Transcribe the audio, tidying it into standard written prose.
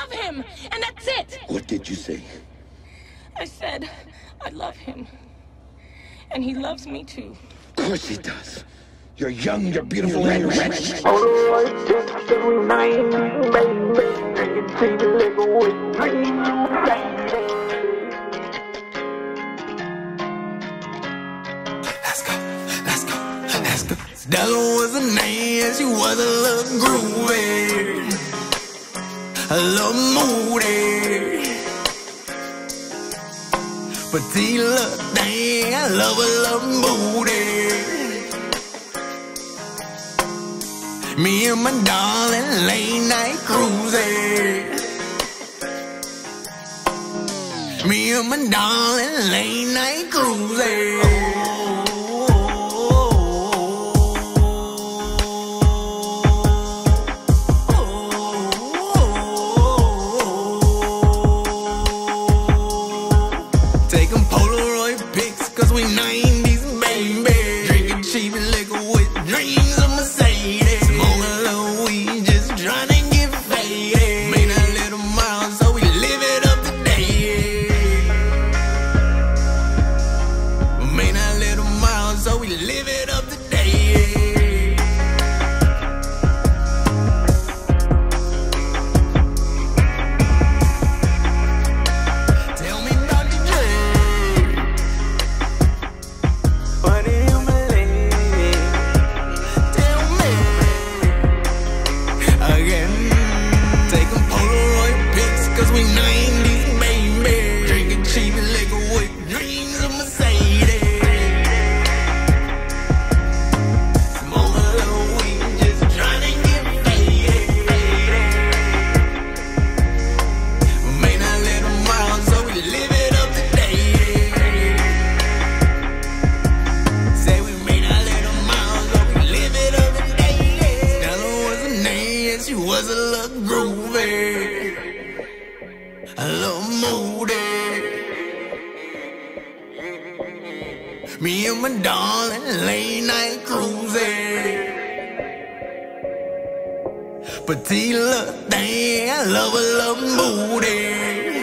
love him, and that's it. What did you say? I said I love him, and he loves me too. Of course he does. You're young, you're beautiful, and you're rich. Stella was her name, she was a little groovy, a little moody. Petite little thing, I love a little moody. Me and my darling late night cruising. Me and my darling late night cruising. Cause we 90s, baby. Drinking cheap liquor with dreams of Mercedes. Smoking a little weed, just trying to get faded. Made a little mile, so we live it up today. Made a little mile, so we live it up today. Cause we 90s, baby. Drinking cheap liquor with dreams of Mercedes. Smoke a little weed, just trying to get faded. Made a little mile, so we live it up today. Say we made a little mile, so we live it up today. Stella was her name, she was a little groovy, a little moody. Me and my darling late night cruising. Petite little thing, I love a little moody.